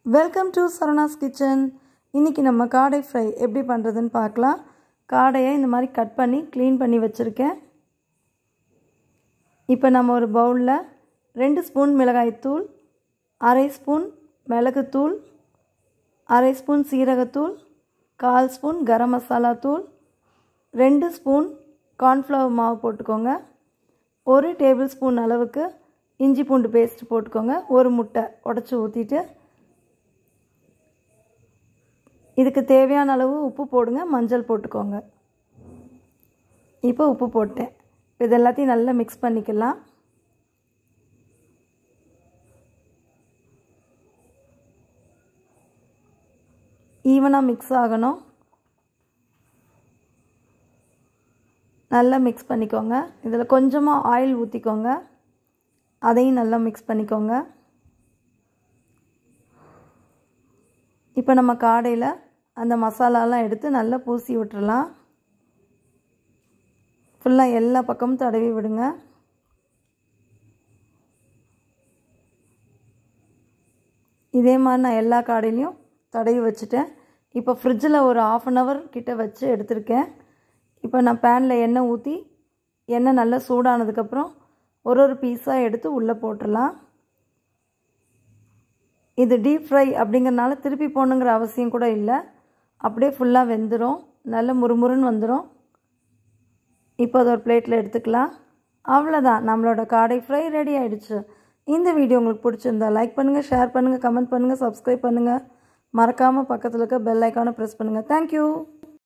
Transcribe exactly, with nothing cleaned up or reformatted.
Welcome to Saravanas kitchen. இன்றைக்கி நம்ம காடை ஃப்ரை எப்படி பண்ணுறதுன்னு பார்க்கலாம். காடையை இந்த மாதிரி கட் பண்ணி க்ளீன் பண்ணி வச்சுருக்கேன். இப்போ நம்ம ஒரு பவுலில் ரெண்டு ஸ்பூன் மிளகாய்த்தூள், அரை ஸ்பூன் மிளகுத்தூள், அரை ஸ்பூன் சீரகத்தூள், கால் ஸ்பூன் கரம் மசாலா தூள், ரெண்டு ஸ்பூன் கார்ன்ஃப்ளவர் மாவு போட்டுக்கோங்க. ஒரு டேபிள் ஸ்பூன் அளவுக்கு இஞ்சி பூண்டு பேஸ்ட் போட்டுக்கோங்க. ஒரு முட்டை உடச்சி ஊற்றிட்டு இதுக்கு தேவையான அளவு உப்பு போடுங்க. மஞ்சள் போட்டுக்கோங்க. இப்போ உப்பு போட்டேன். இது எல்லாத்தையும் நல்லா மிக்ஸ் பண்ணிக்கலாம். ஈவனாக மிக்ஸ் ஆகணும். நல்லா மிக்ஸ் பண்ணிக்கோங்க. இதில் கொஞ்சமாக ஆயில் ஊற்றிக்கோங்க. அதையும் நல்லா மிக்ஸ் பண்ணிக்கோங்க. இப்போ நம்ம காடையில் அந்த மசாலாலாம் எடுத்து நல்லா பூசி விட்டுறலாம். ஃபுல்லாக எல்லா பக்கமும் தடவி விடுங்க. இதே மாதிரி நான் எல்லா காடையிலையும் தடவி வச்சுட்டேன். இப்போ ஃப்ரிட்ஜில் ஒரு ஆஃப் அன் ஹவர் கிட்ட வச்சு எடுத்திருக்கேன். இப்போ நான் பேனில் எண்ணெய் ஊற்றி எண்ணெய் நல்லா சூடானதுக்கப்புறம் ஒரு ஒரு பீஸாக எடுத்து உள்ளே போட்டுடலாம். இது டீப் ஃப்ரை அப்படிங்கிறனால திருப்பி போடணுங்கிற அவசியம் கூட இல்லை. அப்படியே ஃபுல்லாக வெந்துடும். நல்ல முறுமுறுன்னு வந்துடும். இப்போ அது ஒரு பிளேட்டில் எடுத்துக்கலாம். அவ்வளோதான், நம்மளோட காடை ஃப்ரை ரெடி ஆகிடுச்சு. இந்த வீடியோ உங்களுக்கு பிடிச்சிருந்தா லைக் பண்ணுங்கள், ஷேர் பண்ணுங்கள், கமெண்ட் பண்ணுங்கள், சப்ஸ்கிரைப் பண்ணுங்கள். மறக்காமல் பக்கத்தில் இருக்க பெல் ஐக்கானை ப்ரெஸ் பண்ணுங்கள். தேங்க்யூ.